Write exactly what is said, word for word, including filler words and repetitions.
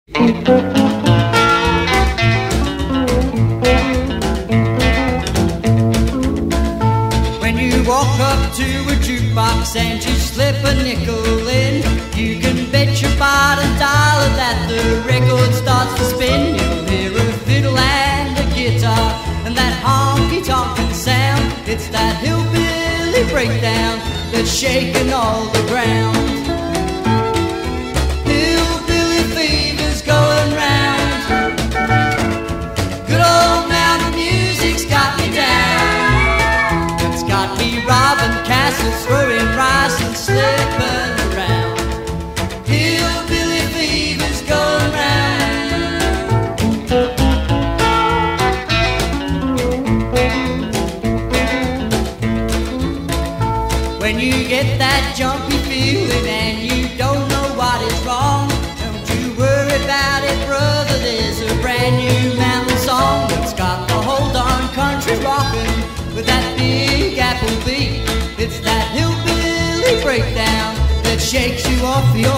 When you walk up to a jukebox and you slip a nickel in, you can bet your bottom dollar that the record starts to spin. You'll hear a fiddle and a guitar and that honky-tonkin' sound. It's that hillbilly breakdown that's shaking all the ground. Hillbilly fever's going round. Good old mountain music's got me down. It's got me robbing castles, throwing rice and slipping around. Hillbilly fever's going round. When you get that jumpy feeling and you don't know what is wrong, don't you worry about it, brother, there's a brand new mountain song that's got the whole darn country rocking with that big apple beat. It's that hillbilly breakdown that shakes you off your